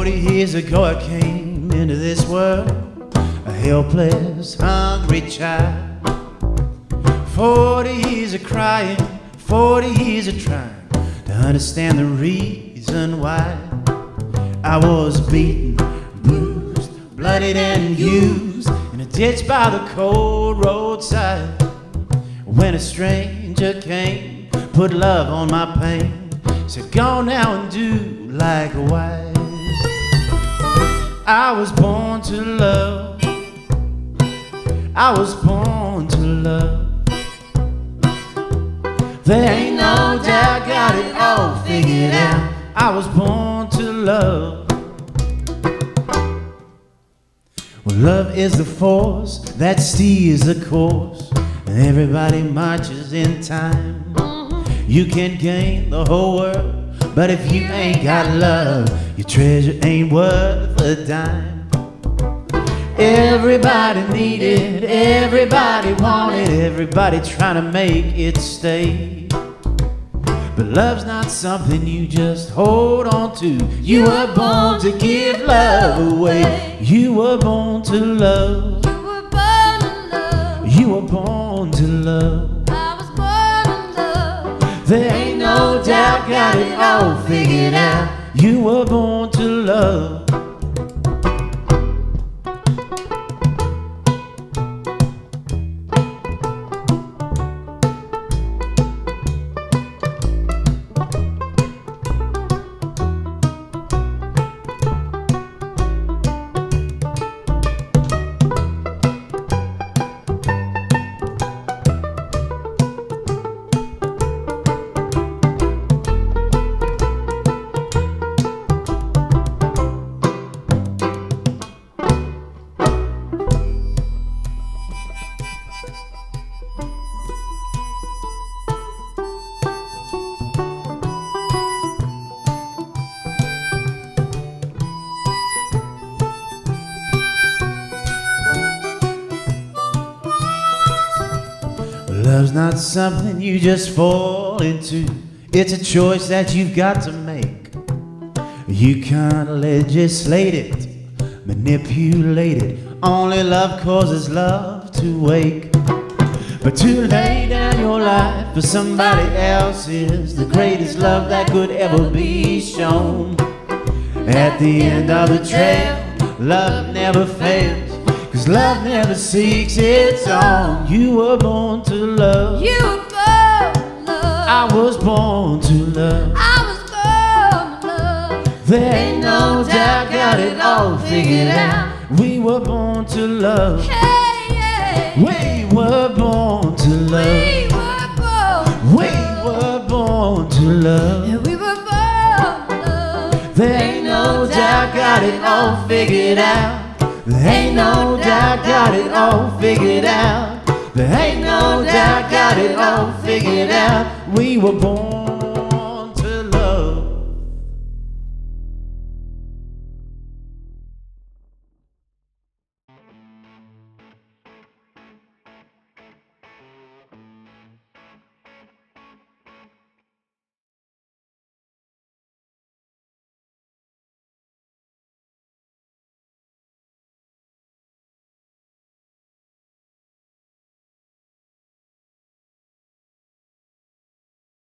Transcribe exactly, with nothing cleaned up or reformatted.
Forty years ago I came into this world, a helpless, hungry child. Forty years of crying, forty years of trying to understand the reason why. I was beaten, bruised, bloodied and used in a ditch by the cold roadside. When a stranger came, put love on my pain, said go now and do like a wife. I was born to love, I was born to love. There ain't no doubt, got it all figured out. I was born to love. Well, love is the force that steers the course, and everybody marches in time. You can gain the whole world, but if you ain't got love, your treasure ain't worth a dime. Everybody needed, everybody wanted, everybody trying to make it stay. But love's not something you just hold on to. You were born to give love away. You were born to love. You were born to love. You were born to love. I was born to love. There ain't no doubt, got it all figured out. You were born to love. Love's not something you just fall into. It's a choice that you've got to make. You can't legislate it, manipulate it. Only love causes love to wake. But to lay down your life for somebody else is the greatest love that could ever be shown. At the end of the trail, love never fails, 'cause love never seeks its own. You were born to love. You were born to love. I was born to love. I was born to love. There ain't no doubt, got it all figured out. We were born to love. Hey, yeah. We were born to love. We were born to We were born to love. Yeah, we were born to love. There ain't no doubt, got it all figured out. There ain't no doubt, got it all figured out. There ain't no doubt, got it all figured out. We were born